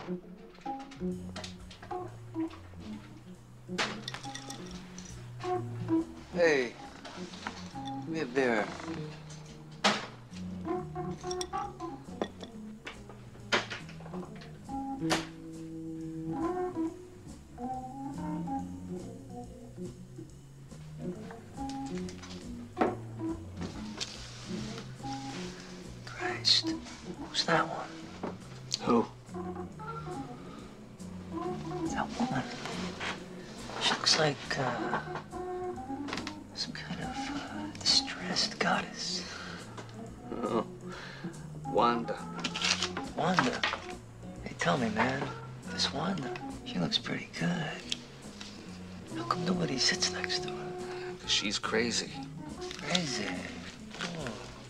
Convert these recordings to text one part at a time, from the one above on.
Hey, give me a beer. Christ, who's that one? Who? That woman. She looks like, some kind of, distressed goddess. Oh, Wanda. Wanda? Hey, tell me, man, this Wanda, she looks pretty good. How come nobody sits next to her? She's crazy. Crazy. Oh.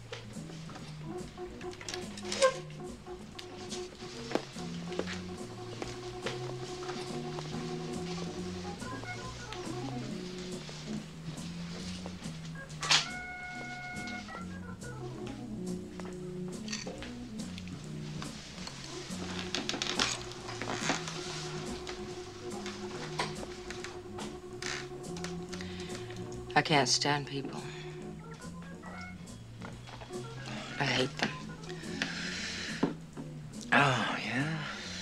I can't stand people. I hate them. Oh, yeah?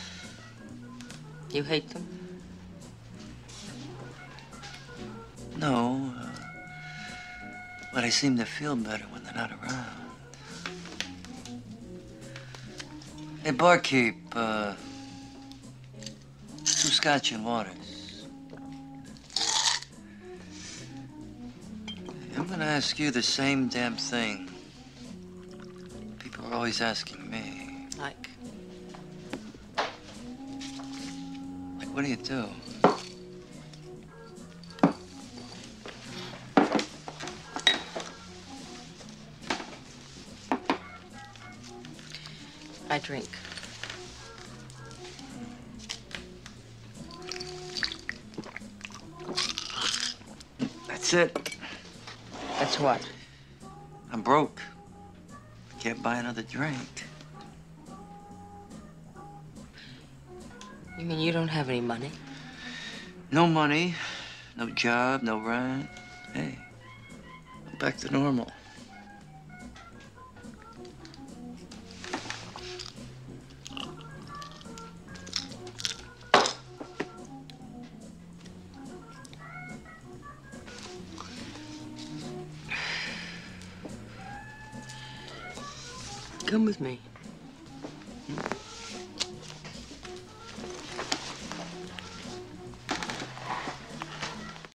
You hate them? No, but I seem to feel better when they're not around. Hey, barkeep, 2 scotch and waters. I'm gonna ask you the same damn thing. People are always asking me. Like? Like, what do you do? I drink. That's it. That's what? I'm broke. I can't buy another drink. You mean you don't have any money? No money, no job, no rent. Hey, I'm back to normal. Come with me.